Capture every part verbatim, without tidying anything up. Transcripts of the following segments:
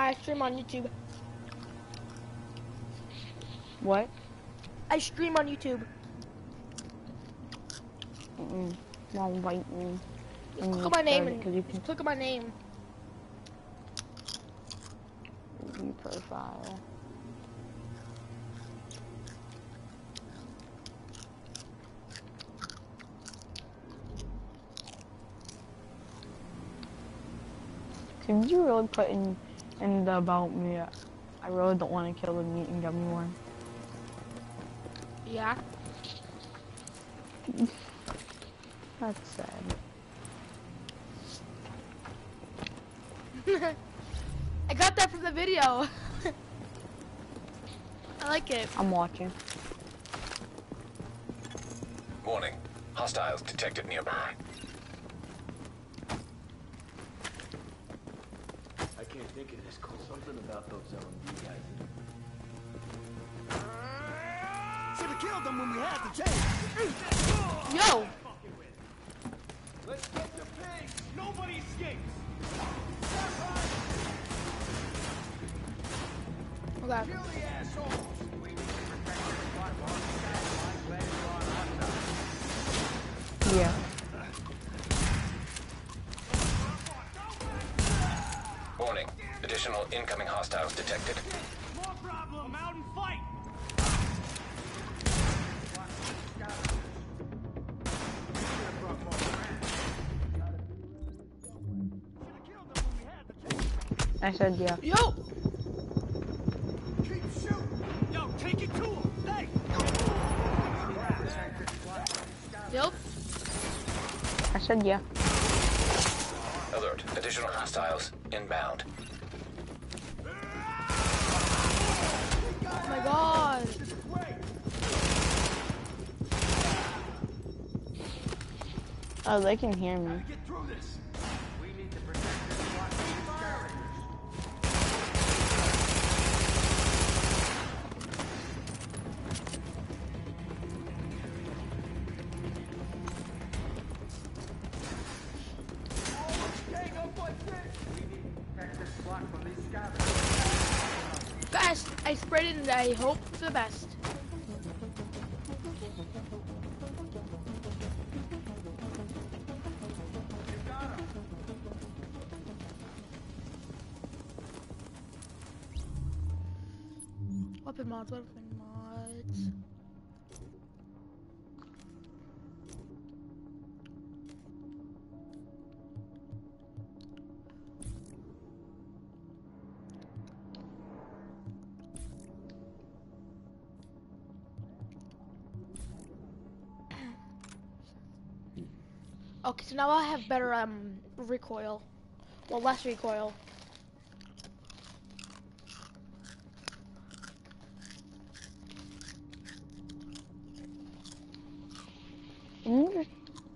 I stream on YouTube. What? I stream on YouTube. Mm-mm. Won't invite me. Just click on my name and you can click on my name. View profile. Could you really put in in the about me? I really don't want to kill the meat and gummy one. Yeah. That's sad. I got that from the video. I like it. I'm watching. Warning. Hostiles detected nearby. I can't think of this. Call something about those L M D guys. Should have killed them when we had the chance. Yo. Let's get the pigs. Nobody escapes. Okay. Kill the assholes. Yeah. Warning. Additional incoming hostiles detected. More problem. Come out and fight. I said yeah. Yo. Keep shooting. Yo, take it to him. Hey. Yo. I said yeah. Alert. Additional hostiles inbound. Oh my god. Oh, they can hear me. Get through this. We need to protect this block from these scaveners. Best. I sprayed it and I hope for the best. Weapon mods, weapon mods. Okay, so now I have better um recoil. Well, less recoil. Mm.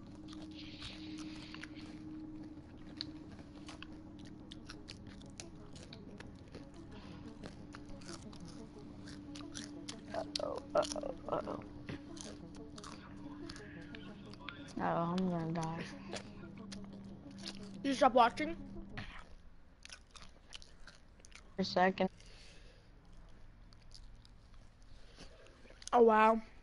Uh-oh, uh-oh, uh-oh. Oh, I'm gonna die. You stop watching? For a second. Oh wow.